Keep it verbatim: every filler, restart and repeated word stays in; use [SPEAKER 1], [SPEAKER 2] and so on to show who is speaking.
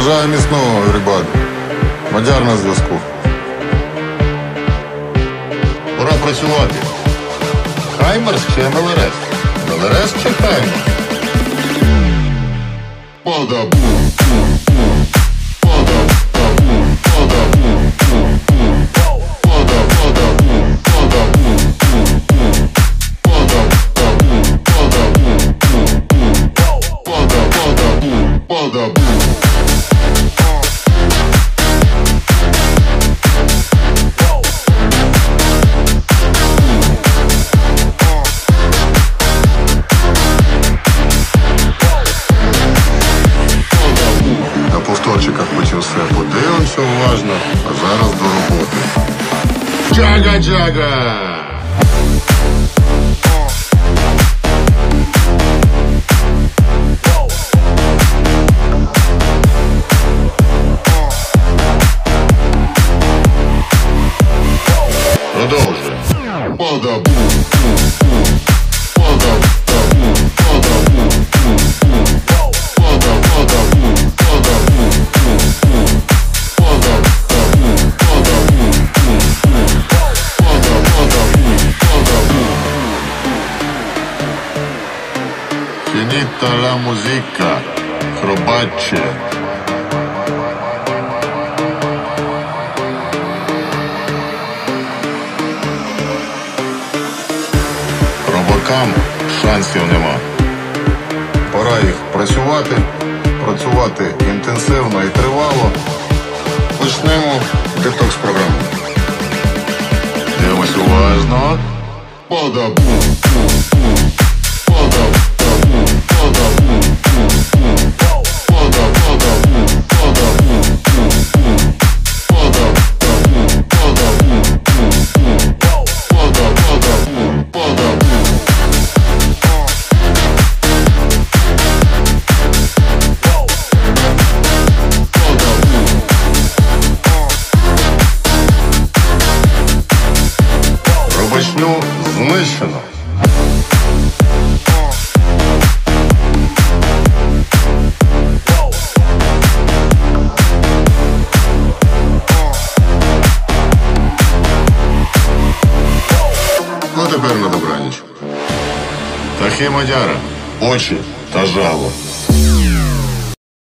[SPEAKER 1] Бажаю міцного, ребят. Мадяр на зв'язку.
[SPEAKER 2] Пора працювати. Хаймерс чи ем ел ер ес? ем ел ер ес чи Хаймерс? Подабум.
[SPEAKER 1] На повторчиках потім все подивимося уважно, а зараз до роботи.
[SPEAKER 2] Джага-джага! Продовжуй. Подабум. Finita la musica, Хробачче. Робокам шансів нема.
[SPEAKER 1] Пора їх працювати, працювати інтенсивно і тривало. Почнемо детокс програму.
[SPEAKER 2] Дивимось уважно. Подабум.
[SPEAKER 1] Робочню знищено. Ну тепер на добраніч.
[SPEAKER 2] Тахи Мадяра. Очі та жало.